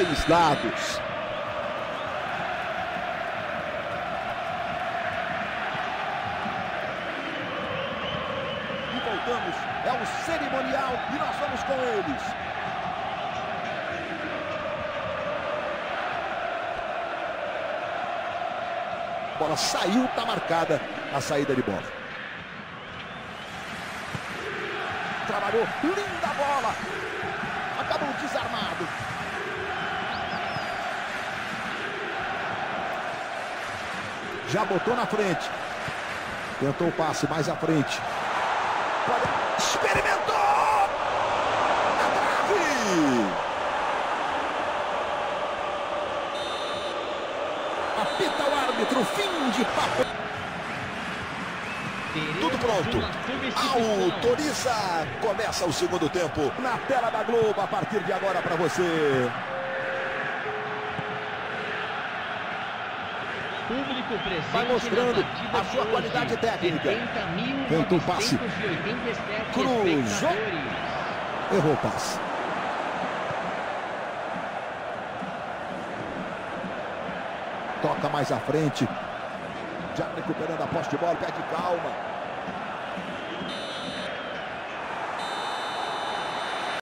dois lados. E voltamos, é o cerimonial e nós vamos com eles. A bola saiu, está marcada a saída de bola. Trabalhou, linda bola. Acabou desarmado. Já botou na frente. Tentou o passe mais à frente. Experimentou! Na trave! Apita o árbitro, fim de papo. Tudo pronto. Autoriza. Começa o segundo tempo. Na tela da Globo, a partir de agora para você. Público presente. Vai mostrando a sua qualidade técnica. Tenta o passe. Cruzou. Errou o passe. Toca mais à frente. Já recuperando a posse de bola. Pede calma.